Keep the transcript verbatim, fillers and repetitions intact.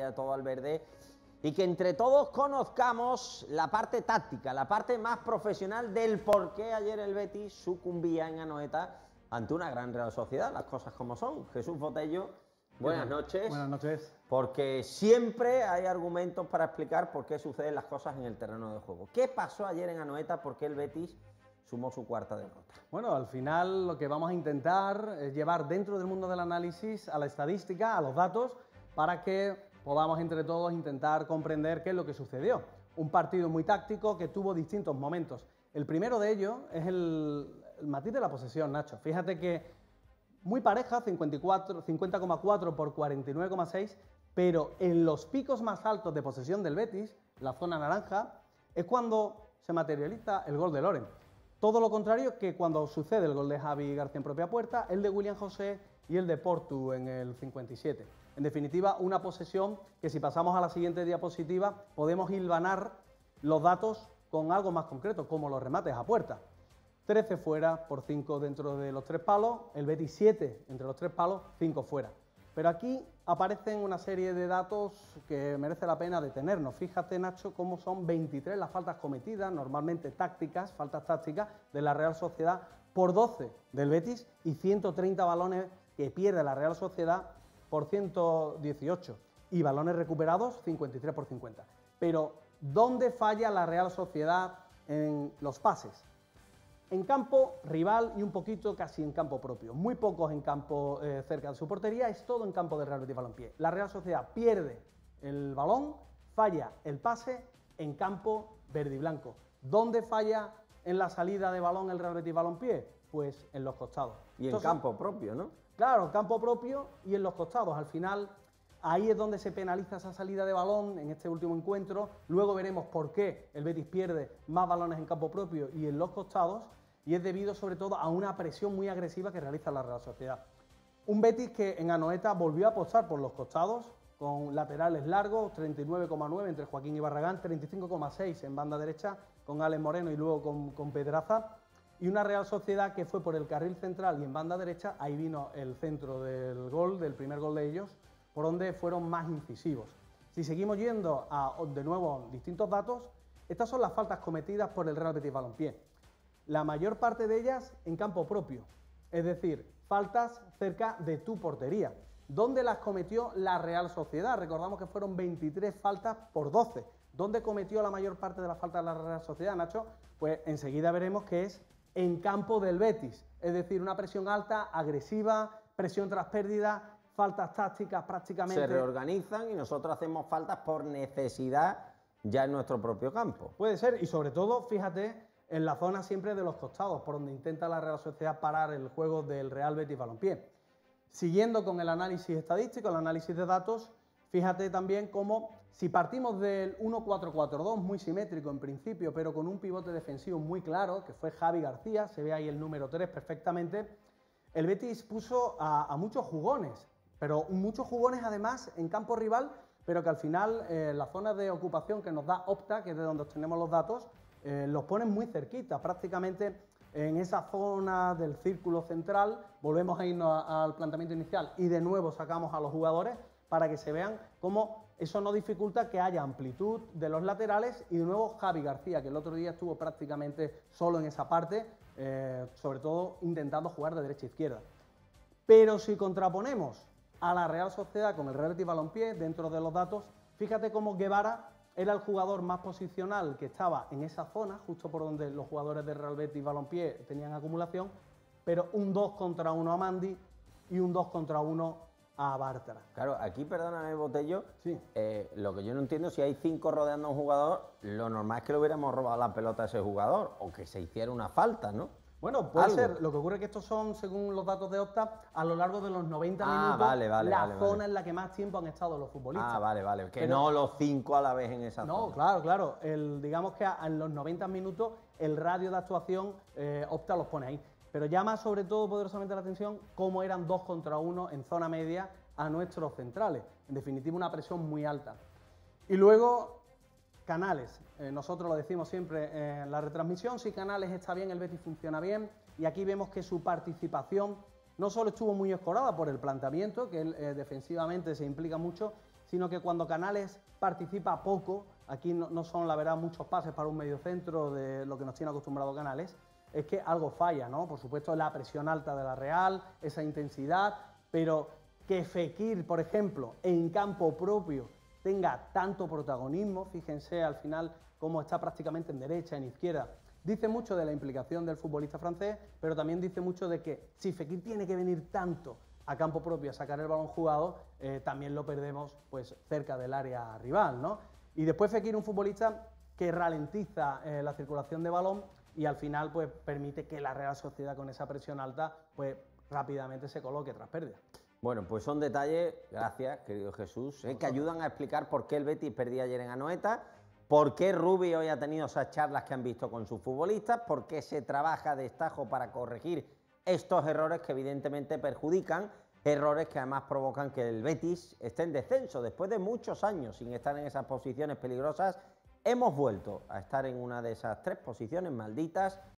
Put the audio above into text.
vaya todo al verde y que entre todos conozcamos la parte táctica, la parte más profesional del por qué ayer el Betis sucumbía en Anoeta ante una gran Real Sociedad, las cosas como son. Jesús Botello, buenas noches. Buenas noches. Porque siempre hay argumentos para explicar por qué suceden las cosas en el terreno de juego. ¿Qué pasó ayer en Anoeta? ¿Por qué el Betis sumó su cuarta derrota? Bueno, al final lo que vamos a intentar es llevar dentro del mundo del análisis a la estadística, a los datos, para que podamos entre todos intentar comprender qué es lo que sucedió. Un partido muy táctico que tuvo distintos momentos. El primero de ellos es el, el matiz de la posesión, Nacho. Fíjate que muy pareja, cincuenta coma cuatro por cuarenta y nueve coma seis, pero en los picos más altos de posesión del Betis, la zona naranja, es cuando se materializa el gol de Loren. Todo lo contrario que cuando sucede el gol de Javi García en propia puerta, el de William José y el de Portu en el cincuenta y siete. En definitiva, una posesión que si pasamos a la siguiente diapositiva podemos hilvanar los datos con algo más concreto, como los remates a puerta. trece fuera por cinco dentro de los tres palos, el Betis siete entre los tres palos, cinco fuera. Pero aquí aparecen una serie de datos que merece la pena detenernos. Fíjate, Nacho, cómo son veintitrés las faltas cometidas, normalmente tácticas, faltas tácticas, de la Real Sociedad por doce del Betis y ciento treinta balones que pierde la Real Sociedad por ciento dieciocho y balones recuperados cincuenta y tres por cincuenta. Pero, ¿dónde falla la Real Sociedad en los pases? En campo rival y un poquito casi en campo propio. Muy pocos en campo eh, cerca de su portería, es todo en campo de Real Betis Balompié. La Real Sociedad pierde el balón, falla el pase en campo verde y blanco. ¿Dónde falla en la salida de balón el Real Betis Balompié? Pues en los costados. Y Entonces, en campo propio, ¿no? Claro, campo propio y en los costados. Al final, ahí es donde se penaliza esa salida de balón en este último encuentro. Luego veremos por qué el Betis pierde más balones en campo propio y en los costados, y es debido sobre todo a una presión muy agresiva que realiza la Real Sociedad. Un Betis que en Anoeta volvió a apostar por los costados, con laterales largos, treinta y nueve coma nueve entre Joaquín y Barragán, treinta y cinco coma seis en banda derecha con Alex Moreno y luego con, con Pedraza, y una Real Sociedad que fue por el carril central y en banda derecha, ahí vino el centro del gol, del primer gol de ellos, por donde fueron más incisivos. Si seguimos yendo a, de nuevo, distintos datos, estas son las faltas cometidas por el Real Betis Balompié. La mayor parte de ellas en campo propio, es decir, faltas cerca de tu portería. ¿Dónde las cometió la Real Sociedad? Recordamos que fueron veintitrés faltas por doce. ¿Dónde cometió la mayor parte de las faltas de la Real Sociedad, Nacho? Pues enseguida veremos que es en campo del Betis, es decir, una presión alta, agresiva, presión tras pérdida, faltas tácticas prácticamente. Se reorganizan y nosotros hacemos faltas por necesidad ya en nuestro propio campo. Puede ser, y sobre todo, fíjate, en la zona siempre de los costados, por donde intenta la Real Sociedad parar el juego del Real Betis Balompié. Siguiendo con el análisis estadístico, el análisis de datos, fíjate también cómo, si partimos del uno cuatro cuatro dos, muy simétrico en principio, pero con un pivote defensivo muy claro, que fue Javi García, se ve ahí el número tres perfectamente, el Betis puso a, a muchos jugones, pero muchos jugones además en campo rival, pero que al final eh, la zona de ocupación que nos da Opta, que es de donde obtenemos los datos, eh, los ponen muy cerquita, prácticamente en esa zona del círculo central. Volvemos a irnos a, al planteamiento inicial y de nuevo sacamos a los jugadores para que se vean cómo eso no dificulta que haya amplitud de los laterales, y de nuevo Javi García, que el otro día estuvo prácticamente solo en esa parte, eh, sobre todo intentando jugar de derecha a izquierda. Pero si contraponemos a la Real Sociedad con el Real Betis Balompié dentro de los datos, fíjate cómo Guevara era el jugador más posicional que estaba en esa zona, justo por donde los jugadores del Real Betis Balompié tenían acumulación, pero un dos contra uno a Mandi y un dos contra uno a Bártara. Claro, aquí, perdóname, Botello, sí. eh, lo que yo no entiendo, si hay cinco rodeando a un jugador, lo normal es que le hubiéramos robado la pelota a ese jugador, o que se hiciera una falta, ¿no? Bueno, puede Algo. ser. Lo que ocurre es que estos son, según los datos de Opta, a lo largo de los noventa ah, minutos, vale, vale, la vale, zona vale. en la que más tiempo han estado los futbolistas. Ah, vale, vale, que Pero, no los cinco a la vez en esa no, zona. claro, claro. El, digamos que a, en los noventa minutos el radio de actuación eh, Opta los pone ahí. Pero llama sobre todo poderosamente la atención cómo eran dos contra uno en zona media a nuestros centrales. En definitiva, una presión muy alta. Y luego, Canales. Eh, nosotros lo decimos siempre en la retransmisión, si Canales está bien, el Betis funciona bien. Y aquí vemos que su participación no solo estuvo muy escorada por el planteamiento, que él eh, defensivamente se implica mucho, sino que cuando Canales participa poco, aquí no, no son la verdad muchos pases para un mediocentro de lo que nos tiene acostumbrado Canales, es que algo falla, ¿no? Por supuesto la presión alta de la Real, esa intensidad, pero que Fekir, por ejemplo, en campo propio tenga tanto protagonismo, fíjense al final cómo está prácticamente en derecha, en izquierda, dice mucho de la implicación del futbolista francés, pero también dice mucho de que si Fekir tiene que venir tanto a campo propio a sacar el balón jugado, eh, también lo perdemos pues cerca del área rival, ¿no? Y después Fekir, un futbolista que ralentiza eh, la circulación de balón y al final pues permite que la Real Sociedad con esa presión alta pues rápidamente se coloque tras pérdida. Bueno, pues son detalles, gracias querido Jesús, eh, que ayudan a explicar por qué el Betis perdía ayer en Anoeta, por qué Rubi hoy ha tenido esas charlas que han visto con sus futbolistas, por qué se trabaja a destajo para corregir estos errores que evidentemente perjudican, errores que además provocan que el Betis esté en descenso. Después de muchos años sin estar en esas posiciones peligrosas, hemos vuelto a estar en una de esas tres posiciones malditas